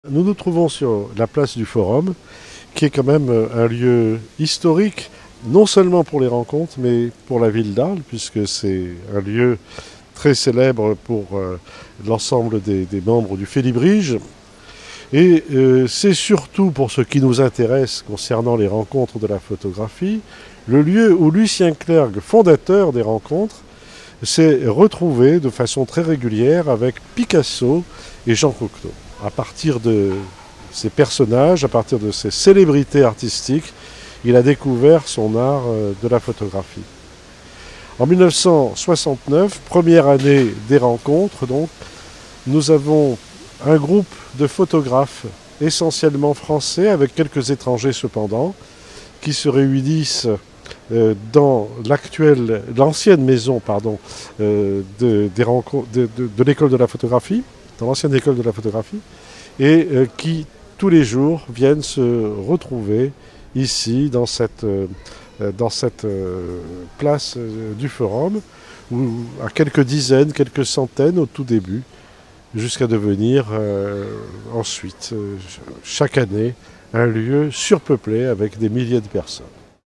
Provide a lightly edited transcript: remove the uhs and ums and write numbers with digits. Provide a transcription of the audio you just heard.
Nous nous trouvons sur la place du Forum, qui est quand même un lieu historique, non seulement pour les rencontres, mais pour la ville d'Arles, puisque c'est un lieu très célèbre pour l'ensemble des membres du Félibrige. Et c'est surtout, pour ce qui nous intéresse concernant les rencontres de la photographie, le lieu où Lucien Clergue, fondateur des rencontres, s'est retrouvé de façon très régulière avec Picasso et Jean Cocteau. À partir de ces personnages, à partir de ces célébrités artistiques, il a découvert son art de la photographie. En 1969, première année des rencontres, donc, nous avons un groupe de photographes essentiellement français, avec quelques étrangers cependant, qui se réunissent dans l'ancienne maison de l'école de la photographie, dans l'ancienne école de la photographie, et qui tous les jours viennent se retrouver ici dans cette place du Forum, où, à quelques dizaines, quelques centaines au tout début, jusqu'à devenir ensuite, chaque année, un lieu surpeuplé avec des milliers de personnes.